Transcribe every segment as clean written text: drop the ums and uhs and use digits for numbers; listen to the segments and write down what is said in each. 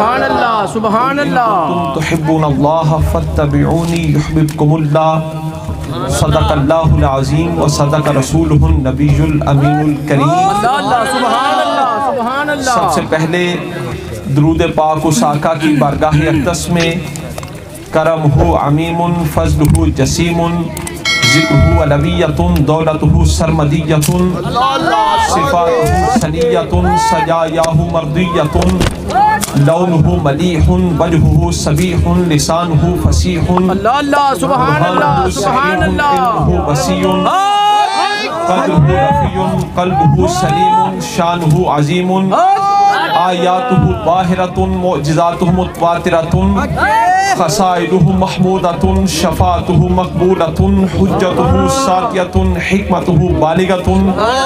सुभान अल्लाह सुभान अल्लाह। तुम तुहिब्बुनल्लाह फत्तबिऊनी युहिब्बुकुमुल्लाह। सदक़ल्लाहुल अज़ीम व सदक़ रसूलुहुन नबियुल अमीनुल करीम। सुभान अल्लाह सुभान अल्लाह। सबसे पहले दुरूद पाक उस आका की बारगाह अक़दस में करमहु अमीमुन फज़लुहु जसीमुन ज़िक्रुहु अलविय्यतुन दौलतुहु सरमदिय्यतुन सिफ़ातुहु सनिय्यतुन सजायाहु मर्दिय्यतुन लौनुहु मलीहुन वजहुहु सबीहुन लिसानुहु फसीहुन। अल्लाह सुभान अल्लाह सुभान अल्लाह। इल्मुहु वसीयुन क़द्रुहु रफ़ीयुन क़ल्बुहु सलीमुन शानुहु अज़ीमुन आयातुहु बाहिरतुन मुअजिज़ातुहु मुतवातिरतुन ख़साइलुहु महमूदतुन शफ़ाअतुहु मक़बूलतुन हुज्जतुहु सातियतुन हिकमतुहु बालिगतुन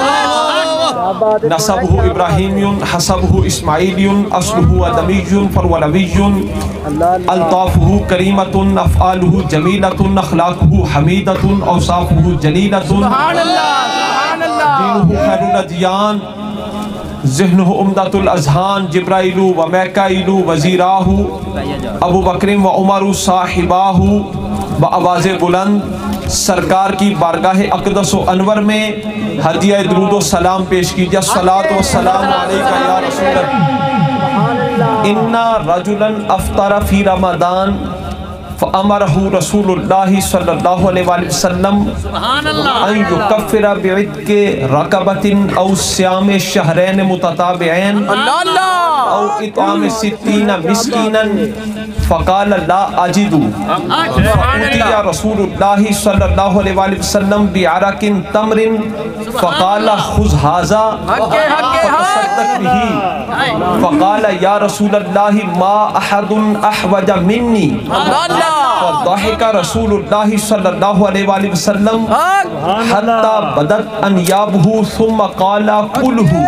नसबुहु इब्राहीमियुन हसबुहु इस्माईलियुन अस्लुहु अदमियुन फरवलवियुन अल्ताफ़ुहु करीमतुन अफ़आलुहु जमीलतुन अख़लाक़ुहु हमीदतुन औसाफ़ुहु जलीलतुन दीनुहु खैरुल अदियान ज़िह्नुहु उम्दतुल अज़हान जिब्राइलु व मैकाइलु वज़ीराहु अबू बकरिम व उमरु साहिबाहु व आवाज़ बुलंद सरकार की बारगाह अक़दस व अनवर में हदिया दुरूद व सलाम पेश कीजिए। सलात व सलाम अलैका या रसूल अल्लाह। इन्ना रजुलन अफ़्तरा फ़ी रमज़ान फ़अमरहु रसूलुल्लाहि सल्लल्लाहु अलैहि वसल्लम अन युकफ़्फ़िरा बिइत्क़ि रक़बतिन औ सियाम शहरैन मुतताबिऐन औ इत्आम सित्तीना मिस्कीनन फ़क़ाल ला अजिदु फ़अतिया रसूलुल्लाहि सल्लल्लाहु अलैहि वसल्लम बिअरक़िन तमरिन फ़क़ाल ख़ुज़ हाज़ा फ़तसद्दक़ बिही फ़क़ाल या रसूलल्लाहि मा अहदुन अहवज मिन्नी फ़ज़हिका रसूलुल्लाहि सल्लल्लाहु अलैहि वसल्लम हत्ता बदत अन्याबुहु सुम्मा क़ाला कुलहु।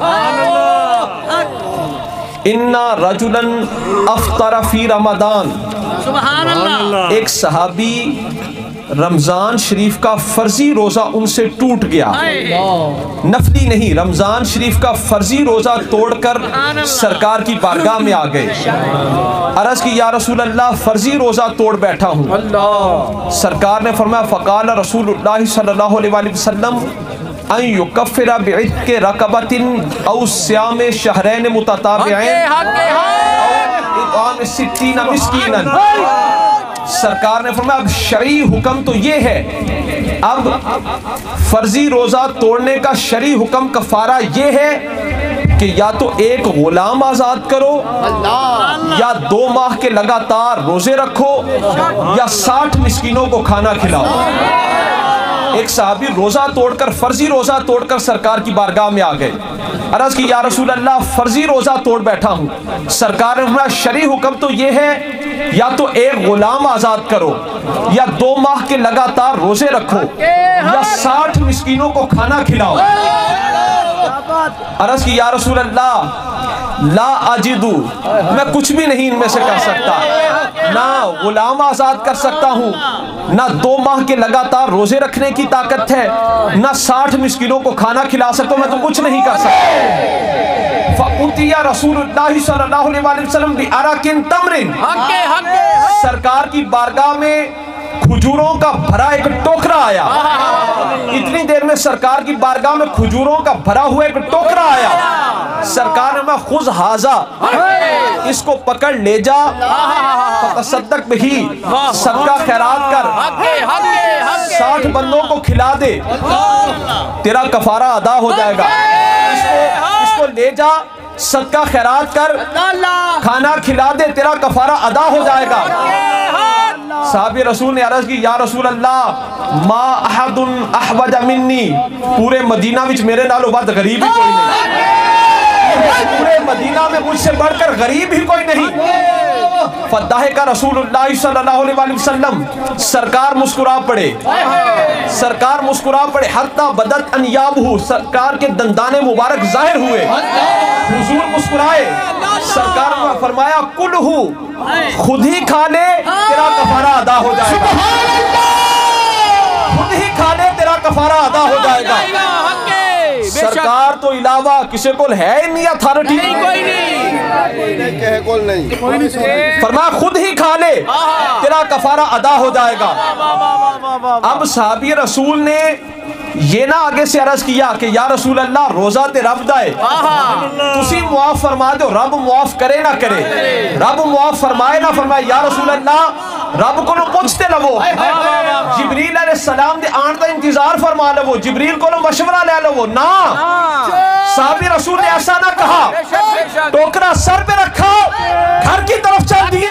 इन्ना रजुलन अफ़्तरा फ़ी रमज़ान। एक सहाबी रमज़ान शरीफ का फ़र्ज़ी रोज़ा उनसे टूट गया, नफली नहीं, रमज़ान शरीफ का फ़र्ज़ी रोज़ा तोड़कर सरकार की बारगाह में आ गए। अर्ज़ की या रसूल अल्लाह फ़र्ज़ी रोज़ा तोड़ बैठा हूँ। सरकार ने फरमाया फ़क़ाल रसूलुल्लाह सल्लल्लाहु अलैहि वसल्लम अन युकफ़्फ़िरा बिइत्क़ि रक़बतिन औ सियाम शहरैन मुतताबिऐन औ इत्आम सित्तीना मिस्कीनन। सरकार ने फरमाया अब शरई हुक्म तो ये है, अब फर्जी रोजा तोड़ने का शरई हुक्म कफारा ये है कि या तो एक गुलाम आजाद करो या 2 माह के लगातार रोजे रखो या 60 मिस्कीनों को खाना खिलाओ। एक साहबी रोजा तोड़कर फर्जी रोजा तोड़कर सरकार की बारगाह में आ गए। अर्ज़ की या रसूल अल्लाह फर्जी रोजा तोड़ बैठा हूँ। सरकार ने फरमाया शरई हुक्म तो ये है या तो एक गुलाम आजाद करो या 2 माह के लगातार रोजे रखो या 60 मिस्कीनों को खाना खिलाओ। अर्ज़ की या रसूल अल्लाह ला अजिदु, मैं कुछ भी नहीं इनमें से कर सकता, ना गुलाम आजाद कर सकता हूँ, ना 2 माह के लगातार रोजे रखने की ताकत है, ना 60 मिस्कीनों को खाना खिला सकता हूँ, मैं तो कुछ नहीं कर सकता। फ़अतिया रसूलुल्लाह सल्लल्लाहु अलैहि वसल्लम बिअरक़िन तमरिन। सरकार की बारगाह में खजूरों का भरा एक टोकरा आया। इतनी देर में सरकार की बारगाह में खजूरों का भरा हुआ एक टोकरा आया। सरकार ने ख़ुज़ हाज़ा, इसको पकड़ ले जा, फ़तसद्दक़ बिही, सदका खैरात कर, 60 बंदों को खिला दे, तेरा कफारा अदा हो जाएगा। इसको ले जा, सदका खैरात कर, खाना खिला दे, तेरा कफारा अदा हो जाएगा। साहबी रसूल ने अर्ज़ की या रसूल अल्लाह मा अहदुन अहवज मिन्नी, पूरे मदीना विच मेरे नालों वध गरीब ही कोई नहीं, पूरे मदीना में मुझसे बढ़कर गरीब ही कोई नहीं। फ़दाहिका रसूलुल्लाह सल्लल्लाहु अलैहि वसल्लम, सरकार मुस्कुरा पड़े, सरकार मुस्कुरा पड़े। हत्ता बदत अन्याबहु, सरकार के दंदाने मुबारक जाहिर हुए। हुजूर मुस्कुराए, सरकार ने फरमाया कुलहु, खुद ही खा ले, तेरा कफारा अदा हो जाएगा। खुद ही खा ले, तेरा कफारा अदा हो जाएगा। बेशक। सरकार तो इलावा किसी को है ही नहीं अथॉरिटी, नहीं, कोई नहीं। फरमाया खुद ही खा ले, तेरा कफारा अदा हो जाएगा। अब साहबी रसूल ने ये ना आगे से अर्ज किया कि या रसूल अल्लाह रोजा ते रब दा है, तुसी मुआफ फरमा दो, रब मुआफ करे ना करे, रब मुआफ फरमाए ना फरमाए। या रसूल अल्लाह रब को पूछते लवो, जिब्रील अलैहिस्सलाम दे आने का इंतजार फरमा लवो, जिब्रील को मशवरा ले लवो ना। साहबी रसूल ने ऐसा ना कहा, टोकरा सर पे रखा, घर की तरफ चल दिए।